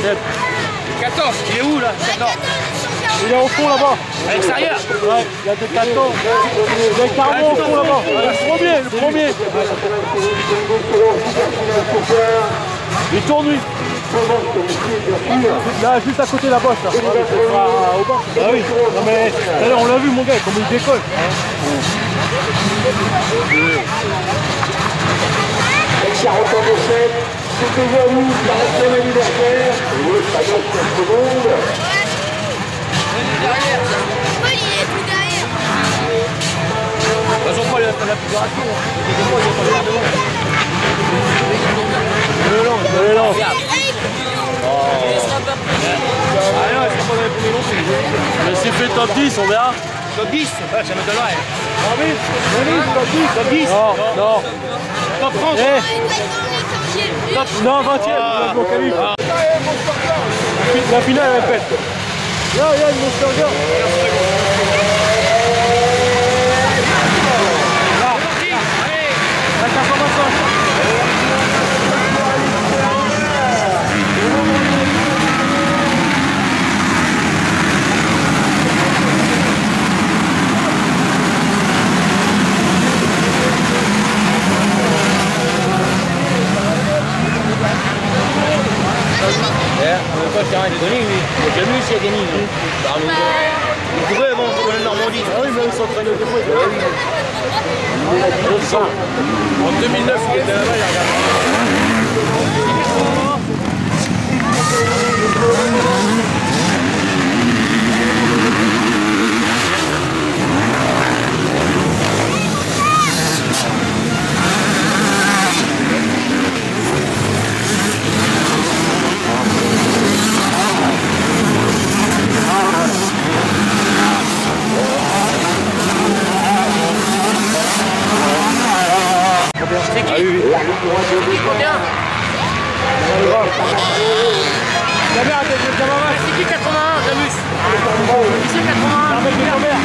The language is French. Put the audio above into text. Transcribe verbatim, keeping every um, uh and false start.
quatorze, il est où là? quatorze. Il est au fond là-bas. À l'extérieur? Ouais, il y a des quatorze. Il est carrément au fond là-bas. Le premier, le premier. Il tourne lui. Là, juste à côté de la bosse là. Ah, au bas. Ah oui. Non mais d'ailleurs on l'a vu mon gars, comment il décolle. quarante ans de fête, c'est aujourd'hui quarantième anniversaire. Oui, ça donne quelques secondes. Derrière. Pourquoi il est plus derrière? Ils ont pas la figuration. Le long, le long. Ah non, c'est pas dans les premiers non plus. Mais c'est fait top dix, on verra. Top dix, ouais, ça m'étonnerait. Ah oui, top dix. Top dix. Non, non. Top trente. Eh, Il doit être dans les quinzième. top, non, vingtième, Ah. mon qualif. La finale, elle pète. Là, il y a une Monster Girl. Là, la quatre cent vingt-cinq. Pourquoi je t'arrête de donner, lui? Il a déjà vu s'il a gagné, lui. Il pourrait avant de la Normandie. Ah oui, mais ils s'entraînent au dépôt. En deux mille neuf, il était là-bas, il a c'est qui? Ah oui, oui. C'est qui combien? La mère, elle était camarade. C'est qui quatre-vingt-un, Damus? Qui c'est quatre-vingt-un? Avec les mères.